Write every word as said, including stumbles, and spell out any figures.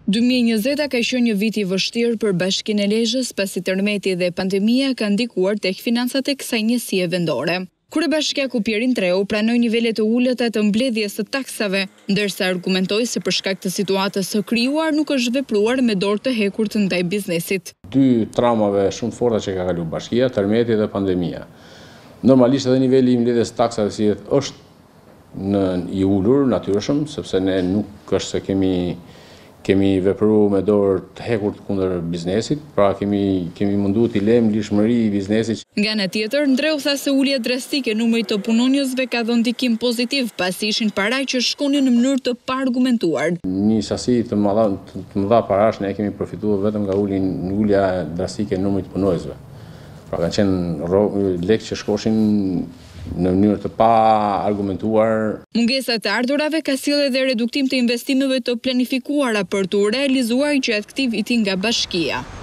dy mijë e njëzeta ka qenë një vit i vështirë për Bashkinë e Lezhës pasi tërmeti dhe pandemia kanë ndikuar tek financat e kësaj njësie vendore. Kryebashkiaku Pjerin Ndreu pranoi nivelet e ulëta të mbledhjes së taksave, ndërsa argumentoi se për shkak të situatës së krijuar nuk është vepruar me dorë të hekurt ndaj biznesit. Dy traumave shumë forta që ka kaluar Bashkia, tërmeti dhe pandemia. Normalisht edhe niveli i mbledhjes së taksave si është në i ulur natyrshëm, sepse ne nuk është se kemi kemi vepruar me dorë të hekurt kundër biznesit, pra kemi kemi munduar t'i lëmë lishmëri i biznesit. Nga ana tjetër, Ndreu tha se ulja drastike e numrit të punonjësve ka dhënë ndikim pozitiv, pasi ishin para që shkonin në mënyrë të paargumentuar. Një sasi të mëdha të mëdha parash ne kemi përfituar vetëm nga ulin ulja drastike e numrit të punonjësve. Pra kanë qenë lekë që shkoshin në mënyrë të pa argumentuar. Mungesa e ardhurave ka sjellë edhe reduktim të investimeve të planifikuara për të realizuar gjatë këtij viti nga Bashkia.